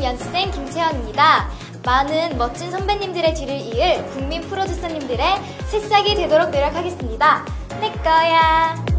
연습생 김채연입니다. 많은 멋진 선배님들의 뒤를 이을 국민 프로듀서님들의 새싹이 되도록 노력하겠습니다. 내 거야.